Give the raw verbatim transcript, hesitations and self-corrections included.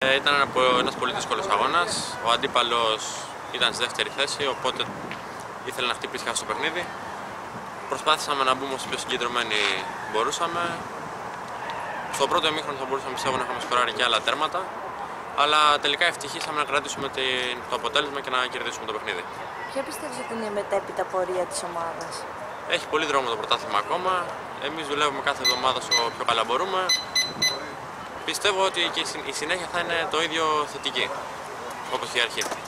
Ε, ήταν ένα, ένας πολύ δύσκολος αγώνας. Ο αντίπαλος ήταν στη δεύτερη θέση, οπότε ήθελε να χτυπήσει χάσει το παιχνίδι. Προσπάθησαμε να μπούμε όσο πιο συγκεντρωμένοι μπορούσαμε. Στο πρώτο ημίχρονο θα μπορούσαμε πιστεύω να είχαμε σκοράρει και άλλα τέρματα. Αλλά τελικά ευτυχήσαμε να κρατήσουμε το αποτέλεσμα και να κερδίσουμε το παιχνίδι. Ποια πιστεύεις ότι είναι η μετέπειτα πορεία της ομάδας? Έχει πολύ δρόμο το πρωτάθλημα ακόμα. Εμείς δουλεύουμε κάθε εβδομάδα όσο πιο καλά μπορούμε. Πιστεύω ότι και η συνέχεια θα είναι το ίδιο θετική όπως η αρχή.